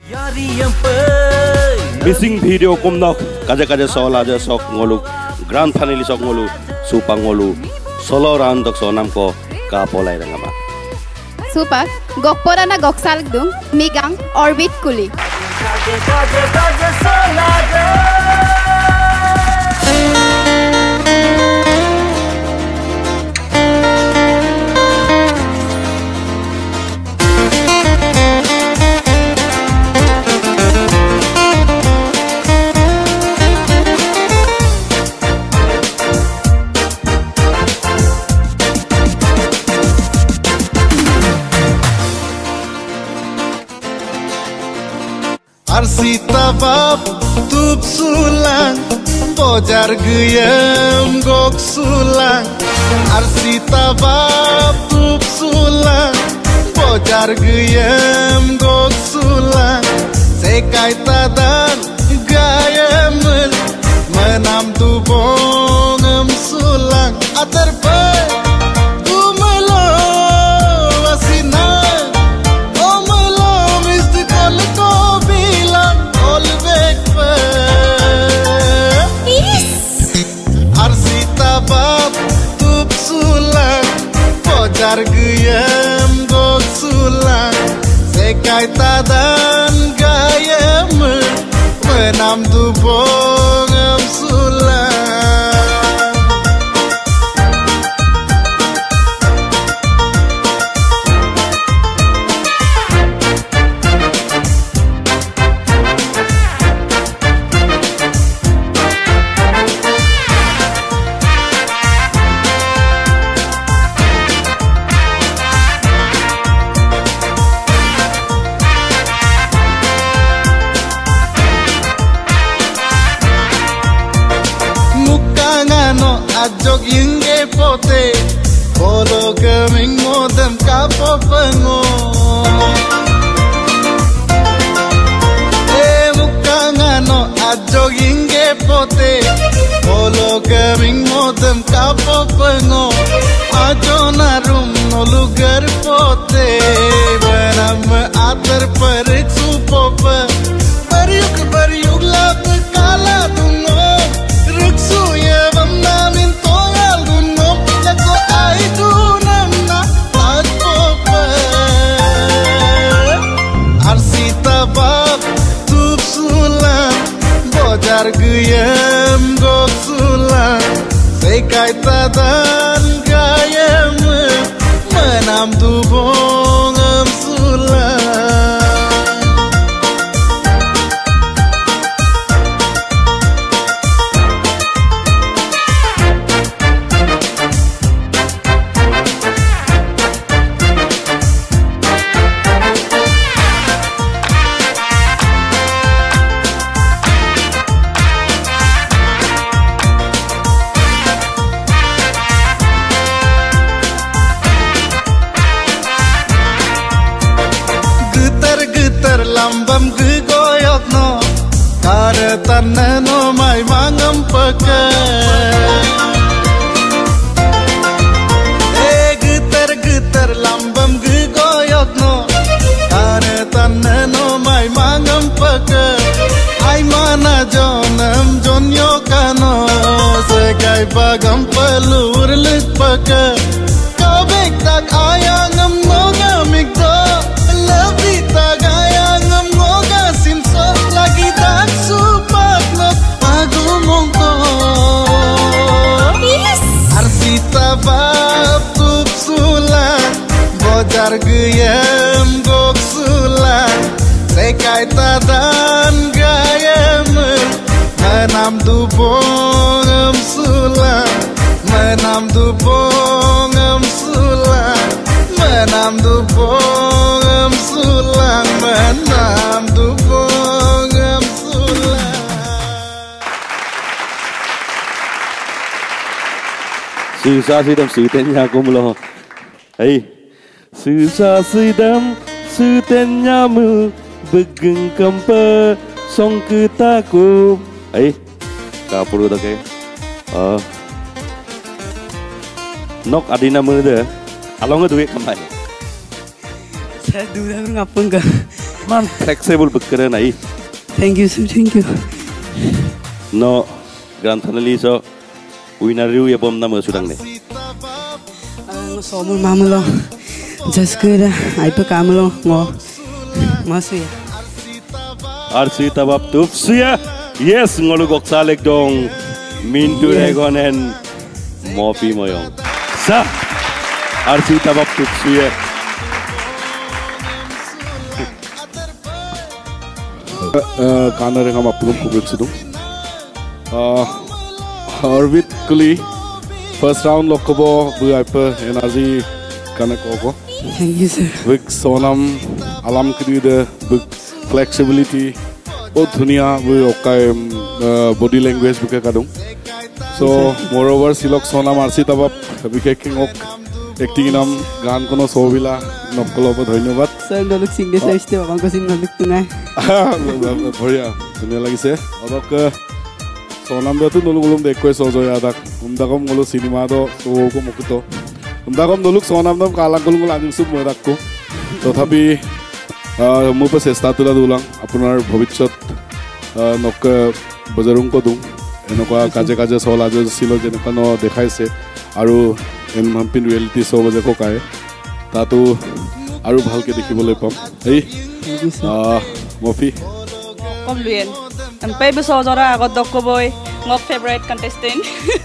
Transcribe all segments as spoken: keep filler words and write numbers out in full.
Missing video kumnok kaja-kaja soal aja sok ngolu grand finali sok ngolu supang ngolu solo round dok sonam ko kapolai rangama supak gokpora na goksal dung migang orbit kuli Arsita bab tup sulang bojar geyem gok sulang Arsita bab tup sulang bojar geyem gok sulang sekai tadan gayem menam tu bongem sulang atar bay Gayam gok sulang sekai tadan gayam menam tu bongam sulang Ajok yungge pote Polo keming modem kapo pengo Eh muka ngano ajok yungge pote Polo keming modem kapo pengo Ajo narum no lugar pote Benam atar perik supope Bariuk bariuk lap kala dungo Ruksu ye namin toyal dunop Lako ay dunam na agpope Arsita bab tup sulang bojar geyem gok sulang sekai tadan gayem menam tu bongam sulang lambam gegoyok no karetan no mai mangam peke eh getar getar lambam gegoyok no karetan no mai mangam peke ai mana jonam jonyo kano segai bagam pelur lik peke kabek tak ayangam no gamik do lebih tak ayangam ngoga simso lagi tak supak not pagu mongko Arsita bab tup sulang bojar geyem gok sulang sekai tadan gayem menam tu bongam sulang menam tu bongam sulang menam tu bongam sulang menam tu bongam sulang Susah sidam sutenya kumlo Hei Susah sidam sutenya mu begeng kempe song ketaku Hei kapuru tak ke Oh Nok adina mu de Along duit kembali Saya dulu ngapun ke Man flexible bekerja nai. Thank you sir, thank you. No grand finale so winner riu ya bom nama sudang ne. Ang somul mamulo. Just good. Ay pa kamulo ngo. Masih. Arsi tabab tupsia. Yes ngolu goksalek dong. Mintu Regon and Mopi Moyong. Sa Arsi tabab tupsia. Kana renga mapulum kubik sidung. Arvid Kuli first round lokobo bu aipa energy kana koko. Thank you sir. Big sonam alam kiri the big flexibility. Oh dunia bu okai body language buka kadung. So moreover silok sonam arsi tabab buka king ok acting nam gan kono sobila nokolo po dhanyabad. Sir doluk single size te babang ko sing doluk tunai. Bhariya dunia lagi se. Odok sonam do tu noluk ulum dekho sojo yadak. Umdagam ngolo cinema do so ko mukito. Umdagam noluk sonam dam kalang kulung langing sub morakko. Tothapi mu pa chesta tula dulang apunar bhabichot nok bajarung ko dung enokwa kaje kaje sola je silo je no dekhaise aru en hampin reality show baje ko kai tatu aru bhalke dekhibole pam ei Mofi kom luyen am pay beso jora agot dokko boy ngok favorite contestant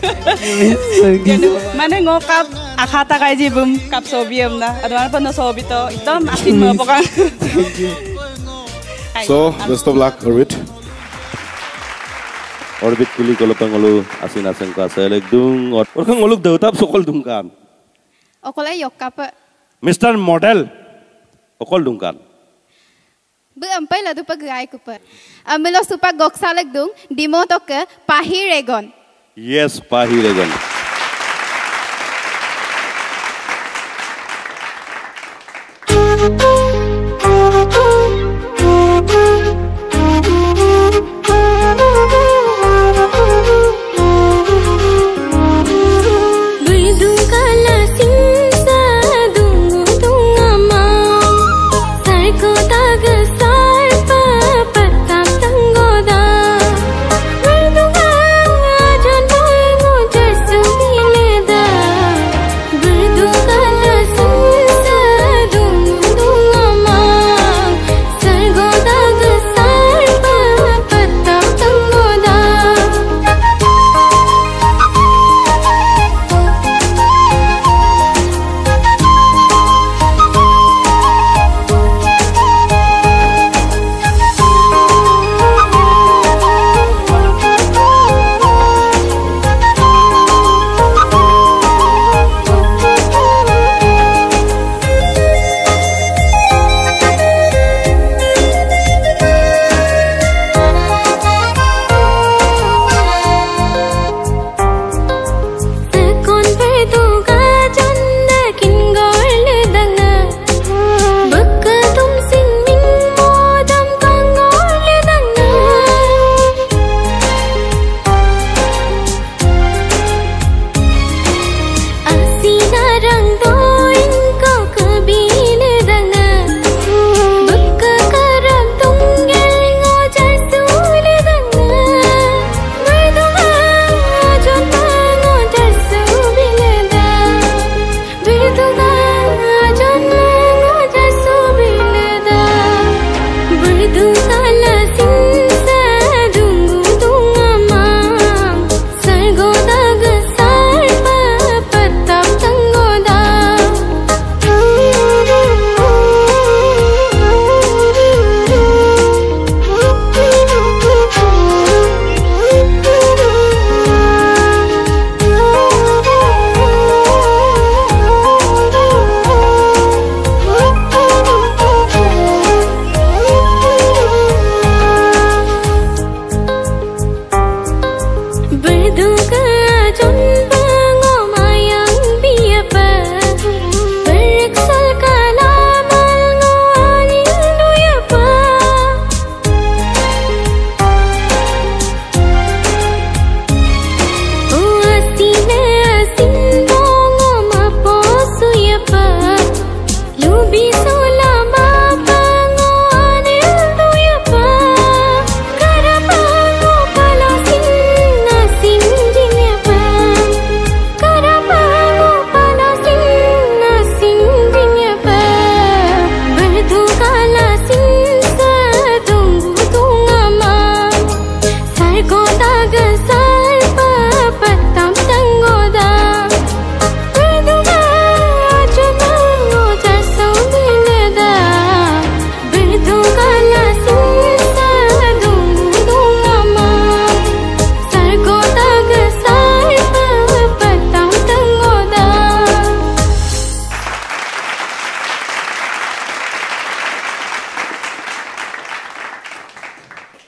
mane ngok kap akhata kai jibum kap sobium na adwan pa no sobito itom asin mo poka. So best of luck Orbit. Orbit Kuli kalau pengolu asin asin ka selek dung or orang ngoluk deutap sokol dungkan. Okolay yok kapa. Mister Model okol dungkan. Bu ampai ladu pa gay ko pa. Amelo supa goksalek dung dimo to ke Pahi Regon. Yes, Pahi Regon.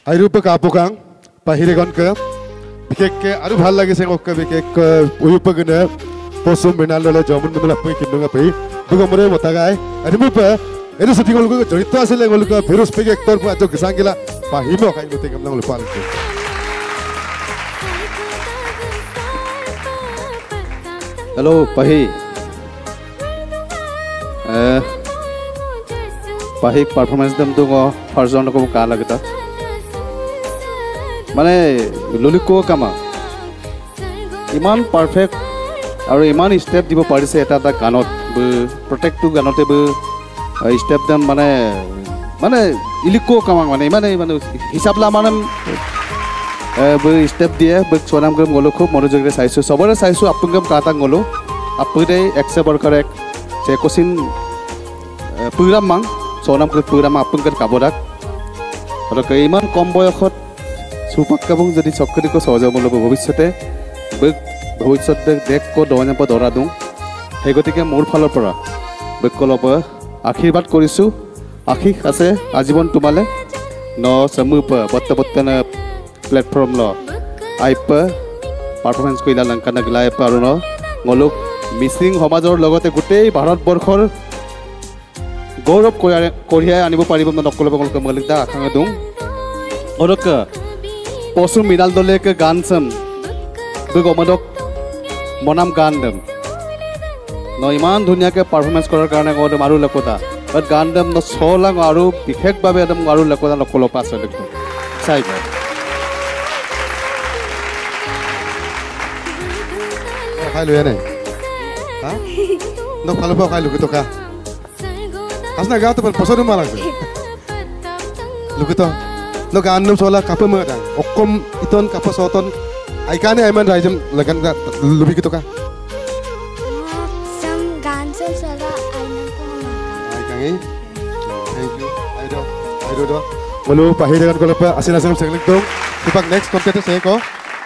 আইরূপে কাপোকাং পাহিরেগনকে বিশেষকে আৰু ভাল লাগিছে ককে বিশেষকৈ উয়ুপগনে পশ্চিম বেনাললে জমন মন্দলা পই কিন্দুঙা পই দুগমৰে মতাগাই আইমুপে এনে shooting গলক জড়িত আছিল গলক ফিৰোজ পেক এক্টৰ পা জক সাংগিলা পাহিম খাই গতে কমলা লপাল हेलो पाही पाही पारफॉर्मेंस दम तो फार्स्ट राउंड को का लगता माने ललिको कामा इमान परफेक्ट और इमान स्टेप দিব পাৰিছে এটা এটা গানত প্ৰত্যেকটো গানতে স্টেপ দম মানে মানে ইলিকো কামা মানে মানে মানে হিসাবলা মানে स्टेप दिए सोनाम गम गलो खूब मनोযোগ रे চাইছো সবরে চাইছো আপুঙ্গম কাটা গলো আপুরে একশে বরকার এক সে কোসিন প্রোগ্রাম মাং সোনাম গম প্রোগ্রাম আপুঙ্গর কাবরাক আর ইমান কম বয়সত সুপাক কাবং যদি চক্করিকো সহজ মূল্য ভবিষ্যতে ভবিষ্যতে দেখ কো দহনা প দৰা দুং সেই গতিকে মোৰ ফালৰ পৰা বৈকলপ আশীৰ্বাদ কৰিছো আশীষ আছে আজীবন তোমালে ন সমুপ বত্তবত্তন प्लेटफॉर्म लो आइप परफॉर्मेंस कइला लंका नगला आइप आरो न गलुक मिसिंग समाजर लगते गुटे भारतबर्षर गौरव करिया आनिब पारिब नकल बगल मलिकदा आखांग दुं अरक पसु मिनाल दले के गान सम बगमदक मनाम गान दम न इमान धुनिया के परफॉर्मेंस करार कारणे गद मारु लकोता बट गान दम न सोलांग आरो विशेष भाबे दम मारु लकोता नकल पास लगतो साइब খাই লৈ আনে হা নক ভালো পাও খাই লুকি টকা আসনা গাও তো পছন্দ মা লাগছে লুকি তো নক আনম সোলা কাপ মা অকম ইতন কাপ সতন আইকানে আইমান রাইজম লাগান লুবি কি টকা সম গান সে সোলা আইমান কো আইকাঙ্গি থ্যাংক ইউ আইডো আইডো দো বলো পাহিরে গান কলপ আসিনা সম সেগলিক তো সুপাক নেক্সট কম্পিটিটর সে কো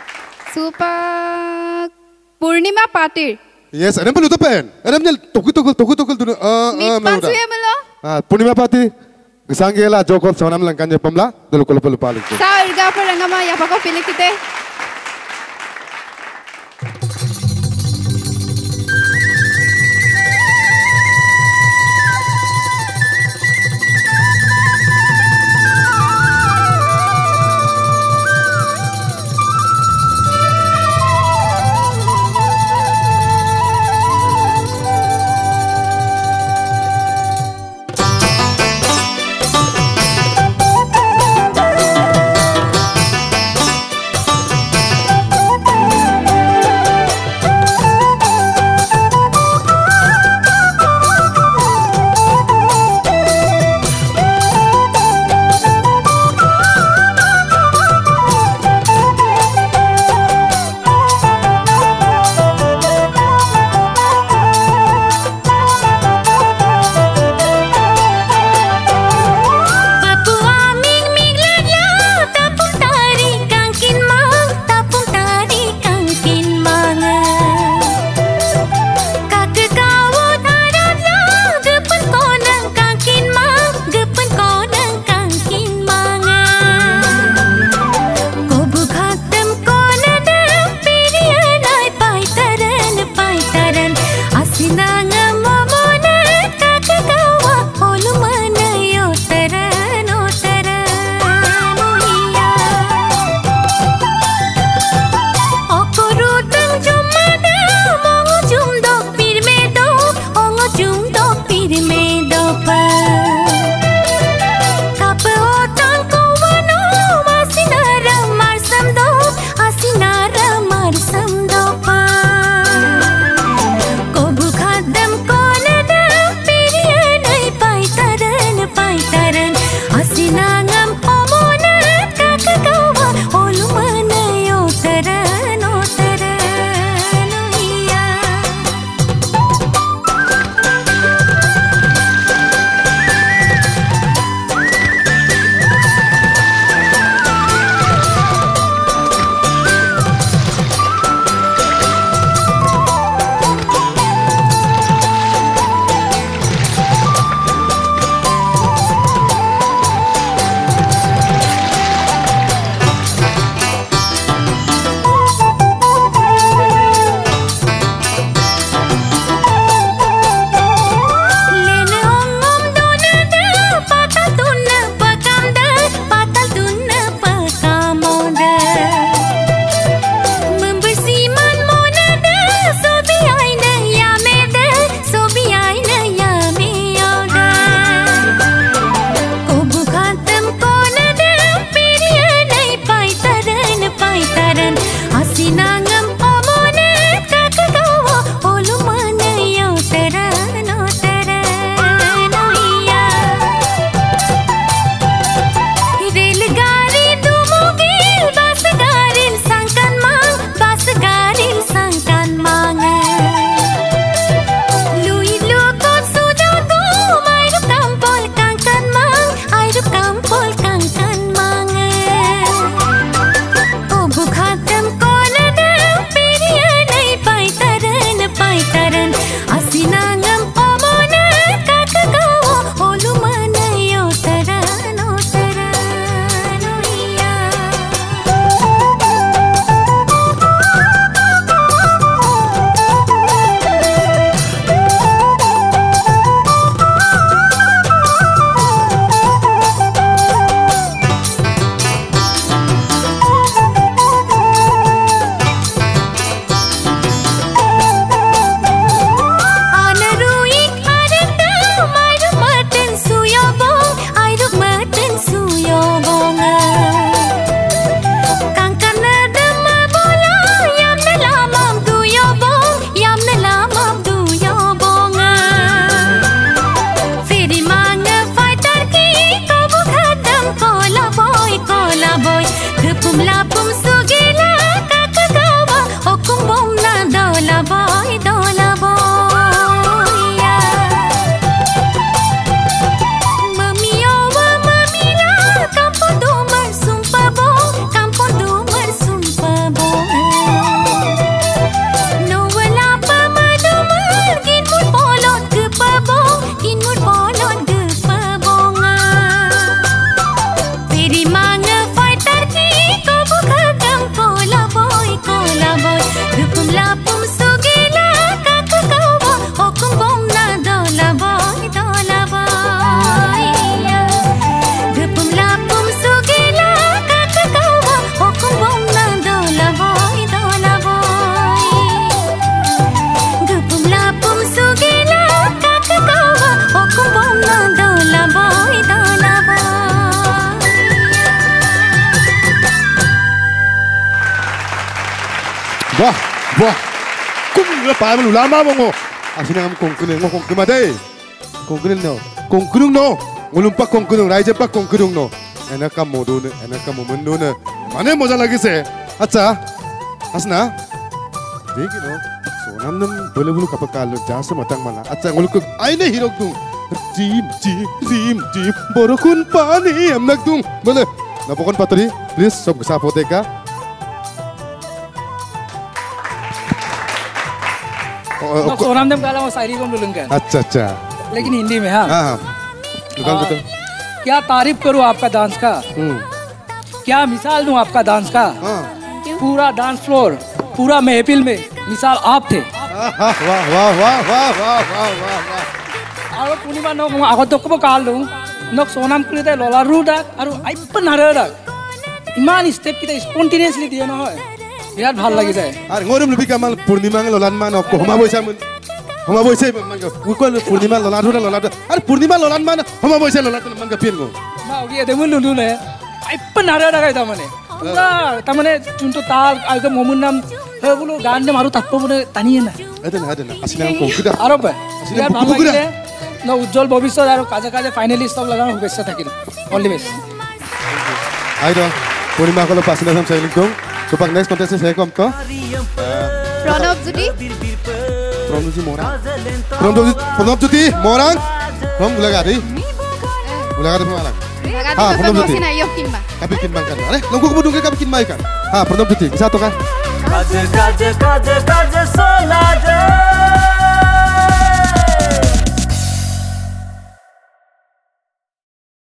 सुपाक पूर्णिमा पाटिर Yes, ada perlu tepen. Ada punya tokul tokul tokul tokul tu. Ah, ah, Mikpan suya melo. Ah, Purnima Pati. Sanggela Jokol sonam langkanya pemla. Dulu kalau perlu paling. Sa urga per rangama ya pako pilih kita. Wah, wah. Kung lepas malu lama mongo. Asina ngam kong kunung mo kong kumade. Kong kunung no. Kong kunung no. Ngulumpak kong kunung, raja pak kong kunung no. Enak kamu dulu, enak kamu menduna. Mana moza lagi se? Acha. Asna. Deki no. Sonam nam bolu bolu kapakalo jasa matang mana. Acha nguluk aine hirok dung. Jim jim jim jim. Borokun pani amnak dung. Boleh. Napokon paturi, please sob support ka. सोनाम देम काला वो शायरी को बोलूँगा अच्छा अच्छा लेकिन हिंदी में हाँ हाँ दुकान को तो क्या तारीफ करूँ आपका डांस का क्या मिसाल दूँ आपका डांस का पूरा डांस फ्लोर पूरा महफिल में मिसाल आप थे वाह वाह वाह वाह वाह वाह वाह वाह और पूर्णिमा नोक आगत तो कब काल दूँ नोक सोनाम कुलिते लोला रूडा और आइपन नारेडा इमान स्टेप किते स्पॉन्टेनियसली दिए ना है বিরাট ভাল লাগি যায় আর ngorem lubi kamal purnima lolan man ko homa boisa mun homa boisa man ko ko purnima lolan ru lolan ar purnima lolan man homa boisa lolan man ka pin go ma ogi ede mun lulu ne ai panara dagai ta mane pura ta mane chunto tal aga momun nam hegulo গান ne maru tappo mone taniye na adena adena asina ko kida aro ba বিরাট ভাল লাগে না উজ্জ্বল ভবিষ্যৎ আর কাজে কাজে finalist সব লাগানো শুভেচ্ছা থাকিল অল দি বেস্ট আইdo purnima ko pasina sam sailing dong Supak next contestant saya kom to. Pranab Juti. Pranab Juti Morang. Pranab Juti, Pranab Juti Morang. From Gulagari. Gulagari Malang. Ha, Pranab Juti. Kapit kin bang kan. Are, nunggu kebudung ke kapit kin mai kan. Ha, Pranab Juti. Bisa to kan? Kaje kaje kaje kaje solada.